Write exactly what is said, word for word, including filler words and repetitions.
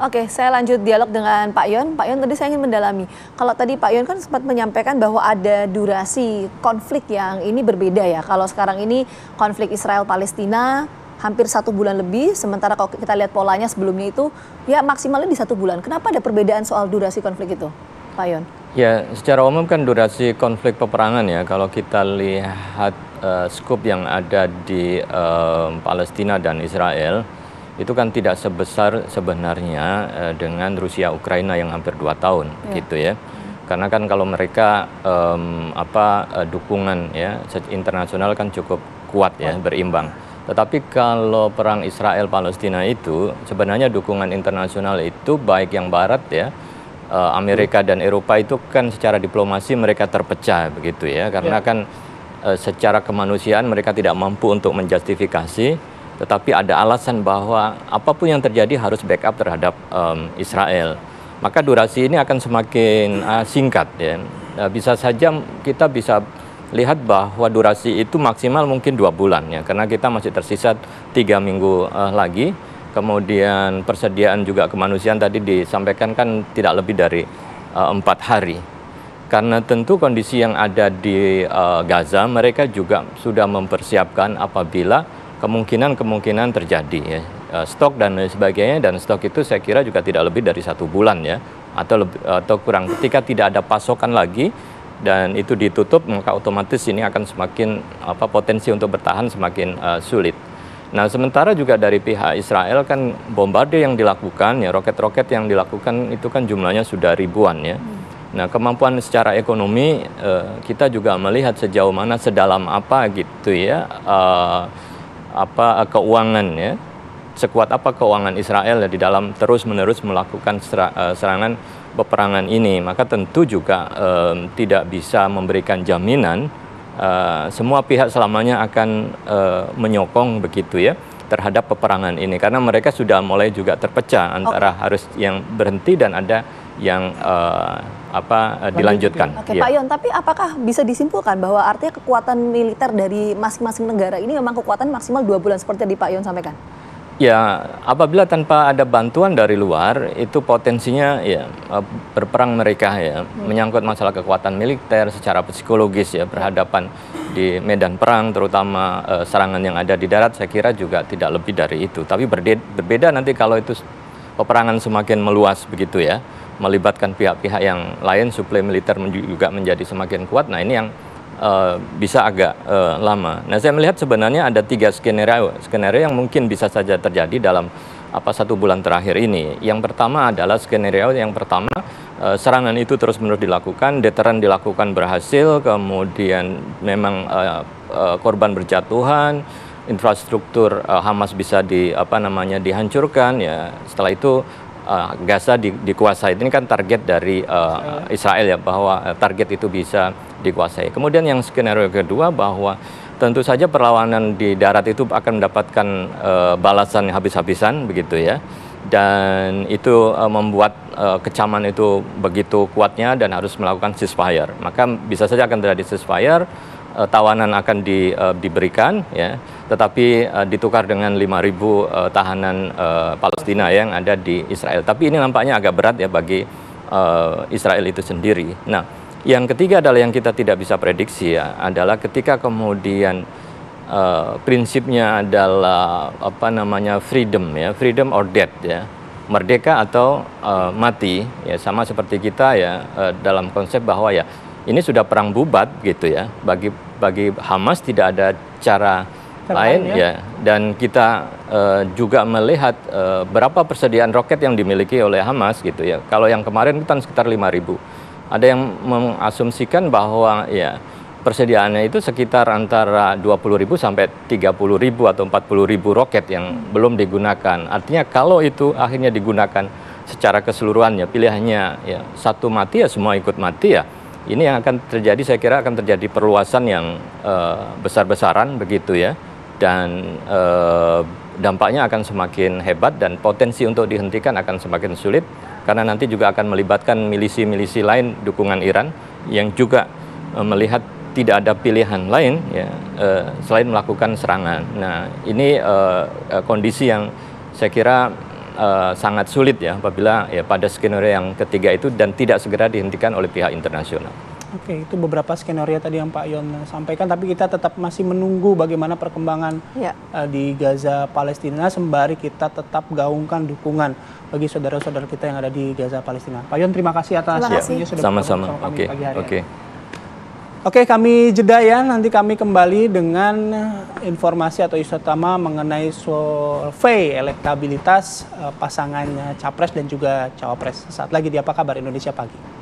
Oke, saya lanjut dialog dengan Pak Yon. Pak Yon, tadi saya ingin mendalami. Kalau tadi Pak Yon kan sempat menyampaikan bahwa ada durasi konflik yang ini berbeda ya. Kalau sekarang ini konflik Israel-Palestina hampir satu bulan lebih, sementara kalau kita lihat polanya sebelumnya itu ya maksimalnya di satu bulan. Kenapa ada perbedaan soal durasi konflik itu, Pak Yon? Ya, secara umum kan durasi konflik peperangan ya, kalau kita lihat uh, skop yang ada di uh, Palestina dan Israel, itu kan tidak sebesar sebenarnya uh, dengan Rusia Ukraina yang hampir dua tahun, yeah. gitu ya. Karena kan kalau mereka um, apa uh, dukungan ya internasional kan cukup kuat ya, oh. berimbang. Tetapi kalau perang Israel Palestina itu sebenarnya dukungan internasional itu baik yang barat ya, Amerika dan Eropa itu kan secara diplomasi mereka terpecah begitu ya, karena ya. kan e, secara kemanusiaan mereka tidak mampu untuk menjustifikasi, tetapi ada alasan bahwa apapun yang terjadi harus backup terhadap um, Israel. Maka durasi ini akan semakin uh, singkat ya. Nah, bisa saja kita bisa lihat bahwa durasi itu maksimal mungkin dua bulan ya, karena kita masih tersisa tiga minggu uh, lagi. Kemudian persediaan juga kemanusiaan tadi disampaikan kan tidak lebih dari uh, empat hari. Karena tentu kondisi yang ada di uh, Gaza, mereka juga sudah mempersiapkan apabila kemungkinan-kemungkinan terjadi ya. Uh, stok dan sebagainya, dan stok itu saya kira juga tidak lebih dari satu bulan ya, atau lebih, atau kurang. Ketika tidak ada pasokan lagi dan itu ditutup, maka otomatis ini akan semakin apa potensi untuk bertahan semakin uh, sulit. Nah, sementara juga dari pihak Israel kan bombardir yang dilakukan ya, roket-roket yang dilakukan itu kan jumlahnya sudah ribuan ya. Hmm. Nah, kemampuan secara ekonomi eh, kita juga melihat sejauh mana, sedalam apa gitu ya, eh, apa keuangan ya, sekuat apa keuangan Israel ya, di dalam terus-menerus melakukan serangan peperangan ini. Maka tentu juga eh, tidak bisa memberikan jaminan Uh, semua pihak selamanya akan uh, menyokong begitu ya terhadap peperangan ini, karena mereka sudah mulai juga terpecah antara okay. harus yang berhenti dan ada yang uh, apa uh, dilanjutkan. Oke, okay, ya. Pak Yon, tapi apakah bisa disimpulkan bahwa artinya kekuatan militer dari masing-masing negara ini memang kekuatan maksimal dua bulan seperti yang Pak Yon sampaikan? Ya, apabila tanpa ada bantuan dari luar, itu potensinya ya berperang mereka ya, hmm. menyangkut masalah kekuatan militer secara psikologis ya, berhadapan di medan perang, terutama uh, serangan yang ada di darat, saya kira juga tidak lebih dari itu. Tapi berbeda nanti kalau itu peperangan semakin meluas begitu ya, melibatkan pihak-pihak yang lain, suplai militer juga menjadi semakin kuat. Nah, ini yang Uh, bisa agak uh, lama. Nah, saya melihat sebenarnya ada tiga skenario, skenario yang mungkin bisa saja terjadi dalam apa satu bulan terakhir ini. Yang pertama adalah skenario yang pertama, uh, serangan itu terus-menerus dilakukan, deteran dilakukan berhasil, kemudian memang uh, uh, korban berjatuhan, infrastruktur uh, Hamas bisa di apa namanya dihancurkan ya. Setelah itu Uh, Gaza di, dikuasai. Ini kan target dari uh, Israel ya, bahwa uh, target itu bisa dikuasai. Kemudian yang skenario kedua, bahwa tentu saja perlawanan di darat itu akan mendapatkan uh, balasan habis-habisan begitu ya, dan itu uh, membuat uh, kecaman itu begitu kuatnya dan harus melakukan ceasefire. Maka bisa saja akan terjadi ceasefire, uh, tawanan akan di, uh, diberikan ya, tetapi uh, ditukar dengan lima ribu uh, tahanan uh, Palestina yang ada di Israel. Tapi ini nampaknya agak berat ya bagi uh, Israel itu sendiri. Nah, yang ketiga adalah yang kita tidak bisa prediksi ya, adalah ketika kemudian uh, prinsipnya adalah apa namanya freedom ya, freedom or death ya, merdeka atau uh, mati ya, sama seperti kita ya, uh, dalam konsep bahwa ya ini sudah perang bubat gitu ya, bagi bagi Hamas tidak ada cara lain ya. ya, dan kita uh, juga melihat uh, berapa persediaan roket yang dimiliki oleh Hamas gitu ya. Kalau yang kemarin kan sekitar lima ribu. Ada yang mengasumsikan bahwa ya persediaannya itu sekitar antara dua puluh ribu sampai tiga puluh ribu atau empat puluh ribu roket yang hmm. belum digunakan. Artinya kalau itu akhirnya digunakan secara keseluruhannya, pilihannya ya satu mati ya semua ikut mati ya. Ini yang akan terjadi, saya kira akan terjadi perluasan yang uh, besar-besaran begitu ya. Dan eh, dampaknya akan semakin hebat dan potensi untuk dihentikan akan semakin sulit, karena nanti juga akan melibatkan milisi-milisi lain dukungan Iran yang juga eh, melihat tidak ada pilihan lain ya eh, selain melakukan serangan. Nah, ini eh, kondisi yang saya kira uh, sangat sulit ya apabila ya pada skenario yang ketiga itu dan tidak segera dihentikan oleh pihak internasional. Oke, itu beberapa skenario tadi yang Pak Yon sampaikan, tapi kita tetap masih menunggu bagaimana perkembangan ya. uh, di Gaza Palestina sembari kita tetap gaungkan dukungan bagi saudara-saudara kita yang ada di Gaza Palestina. Pak Yon, terima kasih atas waktunya sudah sama-sama. bersama kami Oke. pagi hari. Oke. Oke, kami jeda ya. Nanti kami kembali dengan informasi atau isu utama mengenai survei elektabilitas uh, pasangan capres dan juga cawapres. Saat lagi di Apa Kabar Indonesia Pagi.